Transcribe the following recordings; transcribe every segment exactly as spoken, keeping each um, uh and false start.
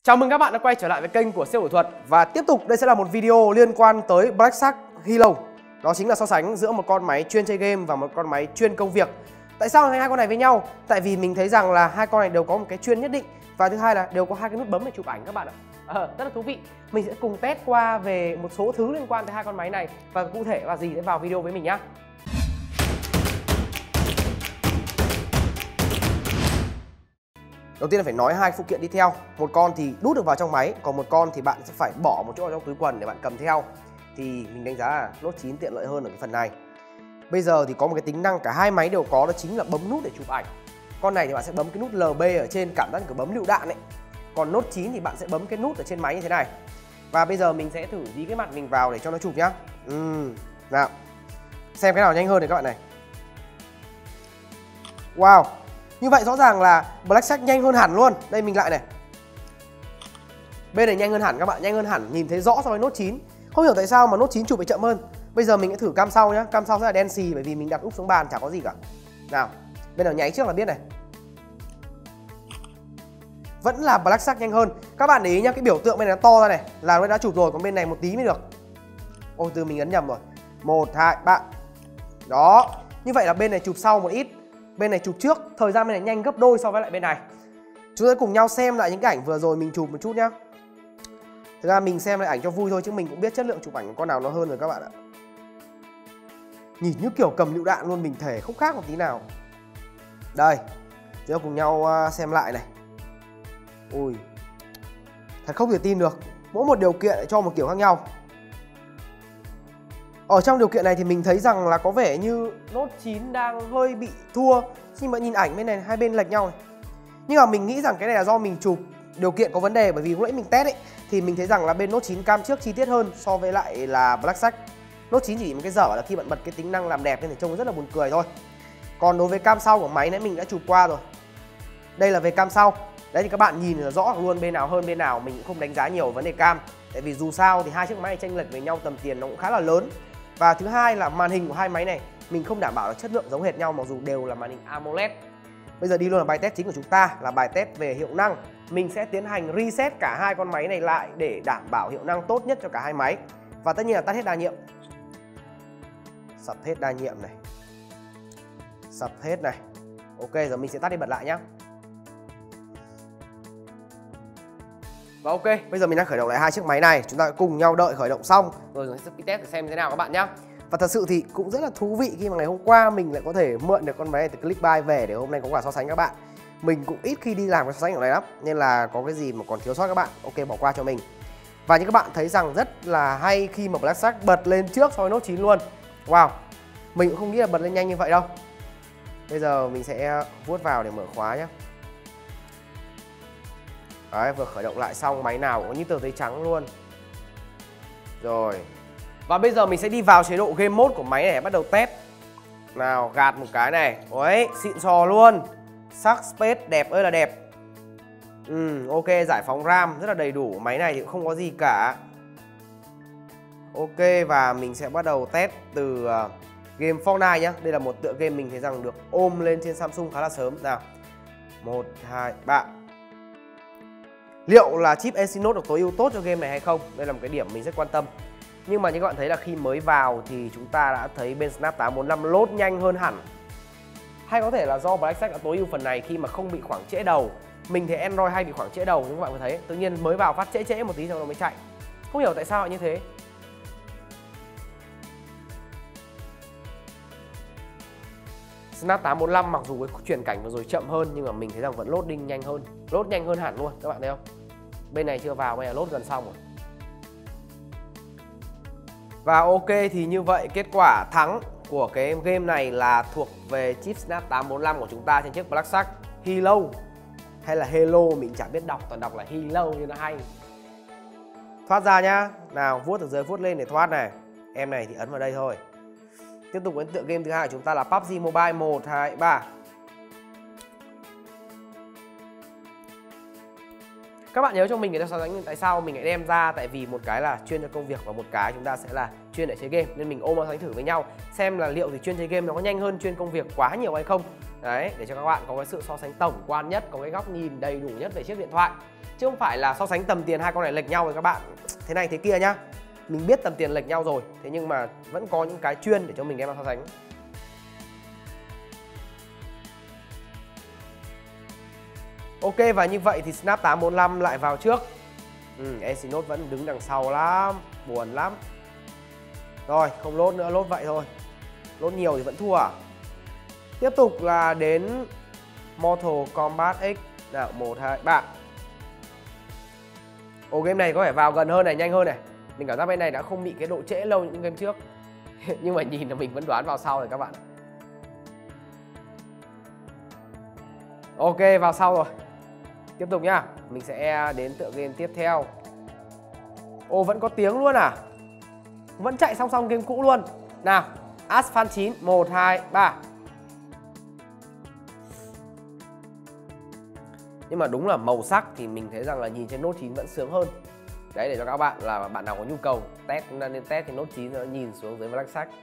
Chào mừng các bạn đã quay trở lại với kênh của Siêu Thủ Thuật. Và tiếp tục đây sẽ là một video liên quan tới Black Shark Halo. Đó chính là so sánh giữa một con máy chuyên chơi game và một con máy chuyên công việc. Tại sao hai con này với nhau? Tại vì mình thấy rằng là hai con này đều có một cái chuyên nhất định. Và thứ hai là đều có hai cái nút bấm để chụp ảnh các bạn ạ. à, Rất là thú vị. Mình sẽ cùng test qua về một số thứ liên quan tới hai con máy này. Và cụ thể là gì sẽ vào video với mình nhá. Đầu tiên là phải nói hai phụ kiện đi theo. Một con thì đút được vào trong máy, còn một con thì bạn sẽ phải bỏ một chỗ vào trong túi quần để bạn cầm theo. Thì mình đánh giá là Note chín tiện lợi hơn ở cái phần này. Bây giờ thì có một cái tính năng cả hai máy đều có, đó chính là bấm nút để chụp ảnh. Con này thì bạn sẽ bấm cái nút L B ở trên, cảm giác như bấm lựu đạn ấy. Còn Note chín thì bạn sẽ bấm cái nút ở trên máy như thế này. Và bây giờ mình sẽ thử dí cái mặt mình vào để cho nó chụp nhá. Uhm, nào, xem cái nào nhanh hơn này các bạn này. Wow, như vậy rõ ràng là Black Shark nhanh hơn hẳn luôn. Đây mình lại này. Bên này nhanh hơn hẳn các bạn, nhanh hơn hẳn, nhìn thấy rõ so với Note chín. Không hiểu tại sao mà Note chín chụp phải chậm hơn. Bây giờ mình sẽ thử cam sau nhá. Cam sau sẽ là đen xì bởi vì mình đặt úp xuống bàn chả có gì cả. Nào, bên nào nháy trước là biết này. Vẫn là Black Shark nhanh hơn. Các bạn để ý nhá, cái biểu tượng bên này nó to ra này là nó đã chụp rồi, còn bên này một tí mới được. Ôi từ mình ấn nhầm rồi. Một, hai, ba. Đó, như vậy là bên này chụp sau một ít, bên này chụp trước, thời gian bên này nhanh gấp đôi so với lại bên này. Chúng ta cùng nhau xem lại những cái ảnh vừa rồi mình chụp một chút nhá. Thực ra mình xem lại ảnh cho vui thôi chứ mình cũng biết chất lượng chụp ảnh của con nào nó hơn rồi các bạn ạ. Nhìn như kiểu cầm lựu đạn luôn, mình thể không khác một tí nào. Đây, chúng ta cùng nhau xem lại này. Ui, thật không thể tin được, mỗi một điều kiện lại cho một kiểu khác nhau. Ở trong điều kiện này thì mình thấy rằng là có vẻ như Note chín đang hơi bị thua. Nhưng mà nhìn ảnh bên này hai bên lệch nhau này. Nhưng mà mình nghĩ rằng cái này là do mình chụp điều kiện có vấn đề. Bởi vì lúc nãy mình test ấy thì mình thấy rằng là bên Note chín cam trước chi tiết hơn so với lại là Black Shark. Note chín chỉ một cái dở là khi bạn bật cái tính năng làm đẹp lên thì trông rất là buồn cười thôi. Còn đối với cam sau của máy nãy mình đã chụp qua rồi. Đây là về cam sau. Đấy thì các bạn nhìn là rõ luôn bên nào hơn bên nào. Mình cũng không đánh giá nhiều vấn đề cam. Tại vì dù sao thì hai chiếc máy này chênh lệch với nhau tầm tiền nó cũng khá là lớn. Và thứ hai là màn hình của hai máy này mình không đảm bảo là chất lượng giống hệt nhau, mặc dù đều là màn hình AMOLED. Bây giờ đi luôn là bài test chính của chúng ta, là bài test về hiệu năng. Mình sẽ tiến hành reset cả hai con máy này lại để đảm bảo hiệu năng tốt nhất cho cả hai máy. Và tất nhiên là tắt hết đa nhiệm. Sập hết đa nhiệm này. Sập hết này. Ok, giờ mình sẽ tắt đi bật lại nhá. Và ok, bây giờ mình đang khởi động lại hai chiếc máy này. Chúng ta cùng nhau đợi khởi động xong rồi mình sẽ test để xem thế nào các bạn nhá. Và thật sự thì cũng rất là thú vị khi mà ngày hôm qua mình lại có thể mượn được con máy này từ Clickbuy về để hôm nay có quả so sánh các bạn. Mình cũng ít khi đi làm cái so sánh ở này lắm, nên là có cái gì mà còn thiếu sót các bạn, ok bỏ qua cho mình. Và như các bạn thấy rằng rất là hay khi mà Black Shark bật lên trước so với Note chín luôn. Wow, mình cũng không nghĩ là bật lên nhanh như vậy đâu. Bây giờ mình sẽ vuốt vào để mở khóa nhé. Đấy, vừa khởi động lại xong máy nào cũng như tờ giấy trắng luôn. Rồi. Và bây giờ mình sẽ đi vào chế độ game mode của máy này, bắt đầu test. Nào, gạt một cái này. Ôi, xịn sò luôn. Sắc space đẹp ơi là đẹp. Ừ, ok, giải phóng RAM rất là đầy đủ. Máy này thì cũng không có gì cả. Ok, và mình sẽ bắt đầu test từ uh, game Fortnite nhá. Đây là một tựa game mình thấy rằng được ôm lên trên Samsung khá là sớm. Nào, một, hai, ba. Liệu là chip Exynos được tối ưu tốt cho game này hay không? Đây là một cái điểm mình rất quan tâm. Nhưng mà như các bạn thấy là khi mới vào thì chúng ta đã thấy bên Snap tám bốn lăm load nhanh hơn hẳn. Hay có thể là do Black Shark đã tối ưu phần này khi mà không bị khoảng trễ đầu. Mình thấy Android hay bị khoảng trễ đầu, nhưng các bạn có thấy tự nhiên mới vào phát trễ trễ một tí rồi nó mới chạy. Không hiểu tại sao lại như thế. Snap tám bốn lăm mặc dù cái chuyển cảnh vừa rồi chậm hơn nhưng mà mình thấy rằng vẫn loading nhanh hơn. Load nhanh hơn hẳn luôn, các bạn thấy không? Bên này chưa vào, bây giờ load gần xong rồi. Và ok, thì như vậy kết quả thắng của cái game này là thuộc về chip Snap tám bốn lăm của chúng ta trên chiếc Black Shark Halo. Hay là Halo, mình chả biết đọc, toàn đọc là Halo như nó hay. Thoát ra nhá. Nào, vuốt từ dưới vuốt lên để thoát này. Em này thì ấn vào đây thôi. Tiếp tục với tựa game thứ hai của chúng ta là pê u bê giê Mobile. Một, hai, ba. Các bạn nhớ cho mình để so sánh tại sao mình lại đem ra. Tại vì một cái là chuyên cho công việc và một cái chúng ta sẽ là chuyên để chơi game. Nên mình ôm so sánh thử với nhau xem là liệu thì chuyên chơi game nó có nhanh hơn chuyên công việc quá nhiều hay không. Đấy, để cho các bạn có cái sự so sánh tổng quan nhất, có cái góc nhìn đầy đủ nhất về chiếc điện thoại. Chứ không phải là so sánh tầm tiền hai con này lệch nhau với các bạn thế này thế kia nhá. Mình biết tầm tiền lệch nhau rồi, thế nhưng mà vẫn có những cái chuyên để cho mình em so sánh. Ok, và như vậy thì Snap tám bốn lăm lại vào trước. ừ, Exynos vẫn đứng đằng sau lắm, buồn lắm. Rồi, không lốt nữa, lốt vậy thôi. Lốt nhiều thì vẫn thua à? Tiếp tục là đến Mortal Kombat X. Nào, một, hai, ba. Ồ, game này có vẻ vào gần hơn này, nhanh hơn này. Mình cảm giác bên này đã không bị cái độ trễ lâu những game trước. Nhưng mà nhìn là mình vẫn đoán vào sau rồi các bạn. Ok, vào sau rồi. Tiếp tục nhá. Mình sẽ đến tựa game tiếp theo. Ồ, vẫn có tiếng luôn à? Vẫn chạy song song game cũ luôn. Nào, Asphalt chín. một, hai, ba. Nhưng mà đúng là màu sắc thì mình thấy rằng là nhìn trên Note chín vẫn sướng hơn. Đấy, để cho các bạn là bạn nào có nhu cầu test, chúng ta nên test thì Note chín nó nhìn xuống dưới Black Shark.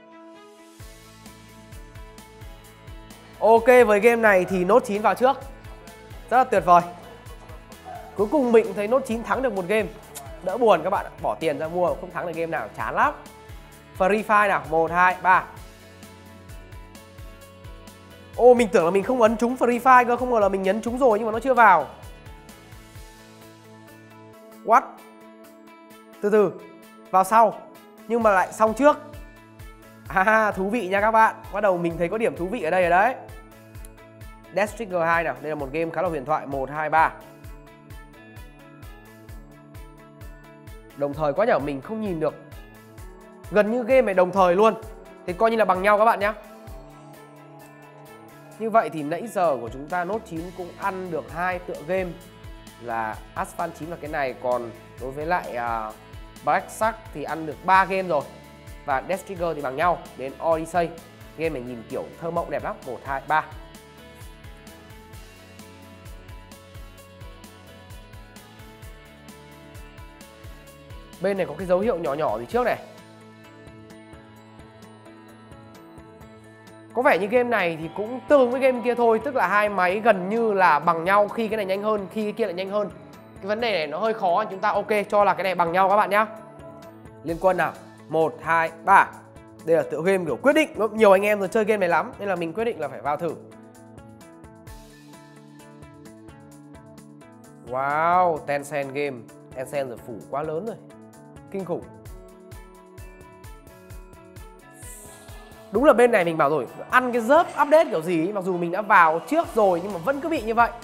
Ok, với game này thì Note chín vào trước. Rất là tuyệt vời. Cuối cùng mình thấy Note chín thắng được một game. Đỡ buồn các bạn ạ, bỏ tiền ra mua không thắng được game nào, chán lắm. Free Fire nào, một, hai, ba. Ô, mình tưởng là mình không ấn trúng Free Fire cơ, không ngờ là mình nhấn trúng rồi nhưng mà nó chưa vào. What? Từ từ, vào sau, nhưng mà lại xong trước. À, thú vị nha các bạn. Bắt đầu mình thấy có điểm thú vị ở đây rồi đấy. Death Trigger hai nào, đây là một game khá là huyền thoại. Một, hai, ba. Đồng thời quá nhở, mình không nhìn được. Gần như game này đồng thời luôn. Thì coi như là bằng nhau các bạn nhé. Như vậy thì nãy giờ của chúng ta Note chín cũng ăn được hai tựa game là Asphalt chín là cái này. Còn đối với lại uh, Black Shark thì ăn được ba game rồi. Và Death Trigger thì bằng nhau. Đến Odyssey, game này nhìn kiểu thơ mộng đẹp lắm. Một, hai, ba. Bên này có cái dấu hiệu nhỏ nhỏ gì trước này. Có vẻ như game này thì cũng tương ứng với game kia thôi. Tức là hai máy gần như là bằng nhau, khi cái này nhanh hơn, khi cái kia lại nhanh hơn. Cái vấn đề này nó hơi khó, chúng ta ok cho là cái này bằng nhau các bạn nhé. Liên quân nào, một, hai, ba. Đây là tựa game kiểu quyết định. Nhiều anh em rồi chơi game này lắm, nên là mình quyết định là phải vào thử. Wow, Tencent game. Tencent rồi phủ quá lớn rồi, kinh khủng. Đúng là bên này mình bảo rồi, ăn cái dớp update kiểu gì ấy, mặc dù mình đã vào trước rồi nhưng mà vẫn cứ bị như vậy.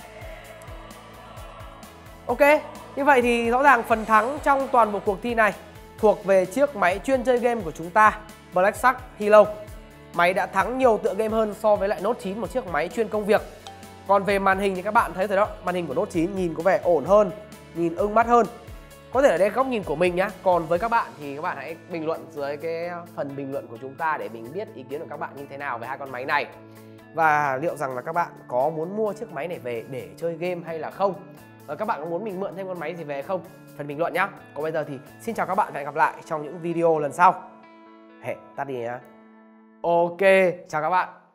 Ok, như vậy thì rõ ràng phần thắng trong toàn bộ cuộc thi này thuộc về chiếc máy chuyên chơi game của chúng ta, Black Shark Hilo. Máy đã thắng nhiều tựa game hơn so với lại Note chín, một chiếc máy chuyên công việc. Còn về màn hình thì các bạn thấy rồi đó, màn hình của Note chín nhìn có vẻ ổn hơn, nhìn ưng mắt hơn. Có thể là đây góc nhìn của mình nhá. Còn với các bạn thì các bạn hãy bình luận dưới cái phần bình luận của chúng ta để mình biết ý kiến của các bạn như thế nào về hai con máy này. Và liệu rằng là các bạn có muốn mua chiếc máy này về để chơi game hay là không. Và các bạn có muốn mình mượn thêm con máy gì về không? Phần bình luận nhá. Còn bây giờ thì xin chào các bạn và hẹn gặp lại trong những video lần sau. Hệ, tắt đi nhá. Ok, chào các bạn.